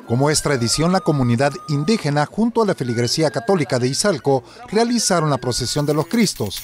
Como es tradición, la comunidad indígena junto a la feligresía católica de Izalco realizaron la procesión de los Cristos.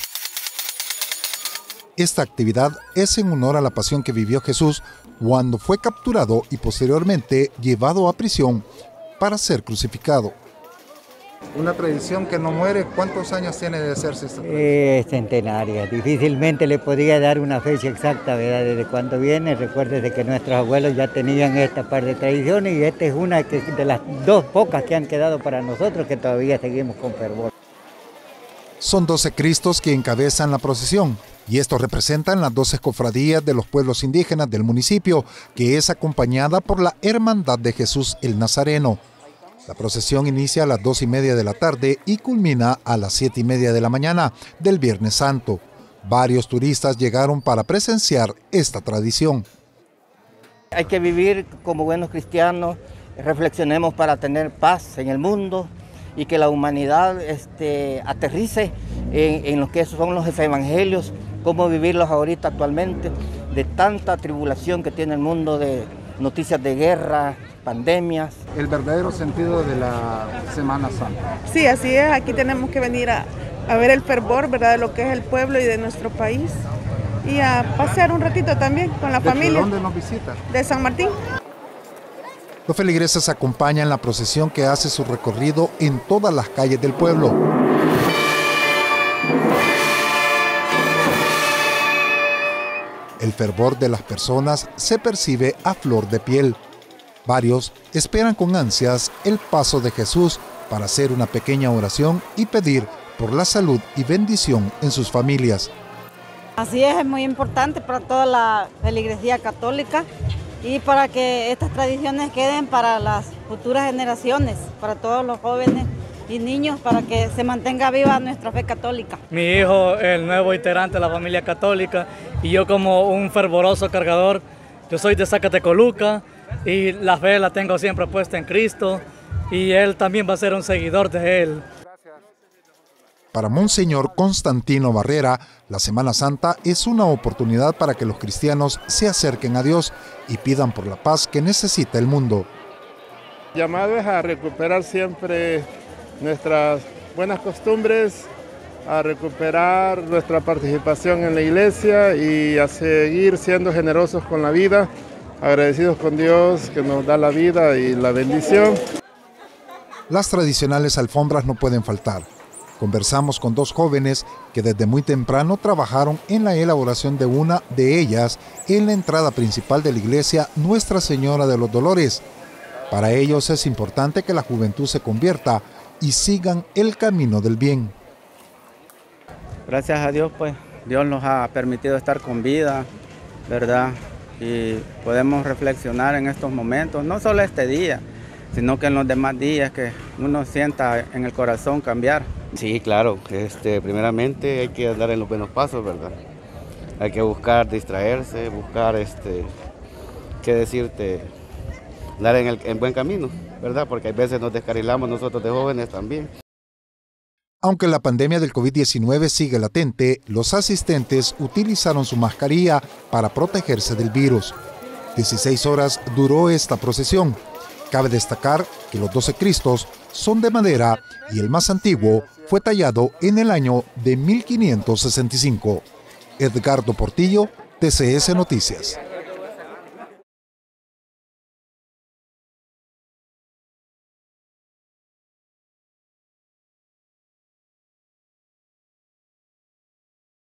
Esta actividad es en honor a la pasión que vivió Jesús cuando fue capturado y posteriormente llevado a prisión para ser crucificado. Una tradición que no muere. ¿Cuántos años tiene de hacerse esta tradición? Centenaria. Difícilmente le podría dar una fecha exacta, ¿verdad? Desde cuándo viene. Recuérdese que nuestros abuelos ya tenían esta par de tradiciones y esta es una de las dos pocas que han quedado para nosotros que todavía seguimos con fervor. Son 12 Cristos que encabezan la procesión y estos representan las 12 cofradías de los pueblos indígenas del municipio, que es acompañada por la Hermandad de Jesús el Nazareno. La procesión inicia a las 2:30 de la tarde y culmina a las 7:30 de la mañana del Viernes Santo. Varios turistas llegaron para presenciar esta tradición. Hay que vivir como buenos cristianos, reflexionemos para tener paz en el mundo y que la humanidad aterrice en lo que son los evangelios, cómo vivirlos ahorita actualmente, de tanta tribulación que tiene el mundo, de noticias de guerra, pandemias. El verdadero sentido de la Semana Santa. Sí, así es. Aquí tenemos que venir a ver el fervor, ¿verdad?, de lo que es el pueblo y de nuestro país. Y a pasear un ratito también con la familia. ¿De dónde nos visita? De San Martín. Los feligreses acompañan la procesión que hace su recorrido en todas las calles del pueblo. El fervor de las personas se percibe a flor de piel. Varios esperan con ansias el paso de Jesús para hacer una pequeña oración y pedir por la salud y bendición en sus familias. Así es muy importante para toda la feligresía católica y para que estas tradiciones queden para las futuras generaciones, para todos los jóvenes y niños, para que se mantenga viva nuestra fe católica. Mi hijo, el nuevo integrante de la familia católica, y yo como un fervoroso cargador, yo soy de Zacatecoluca y la fe la tengo siempre puesta en Cristo y él también va a ser un seguidor de él. Para Monseñor Constantino Barrera, la Semana Santa es una oportunidad para que los cristianos se acerquen a Dios y pidan por la paz que necesita el mundo. El llamado es a recuperar siempre nuestras buenas costumbres, a recuperar nuestra participación en la iglesia y a seguir siendo generosos con la vida, agradecidos con Dios que nos da la vida y la bendición. Las tradicionales alfombras no pueden faltar. Conversamos con dos jóvenes que desde muy temprano trabajaron en la elaboración de una de ellas en la entrada principal de la iglesia Nuestra Señora de los Dolores. Para ellos es importante que la juventud se convierta y sigan el camino del bien. Gracias a Dios, pues, Dios nos ha permitido estar con vida, ¿verdad? Y podemos reflexionar en estos momentos, no solo este día, sino que en los demás días que uno sienta en el corazón cambiar. Sí, claro, primeramente hay que andar en los buenos pasos, ¿verdad? Hay que buscar distraerse, buscar, qué decirte, andar en buen camino, ¿verdad? Porque a veces nos descarrilamos nosotros de jóvenes también. Aunque la pandemia del COVID-19 sigue latente, los asistentes utilizaron su mascarilla para protegerse del virus. 16 horas duró esta procesión. Cabe destacar que los 12 Cristos son de madera y el más antiguo fue tallado en el año de 1565. Edgardo Portillo, TCS Noticias.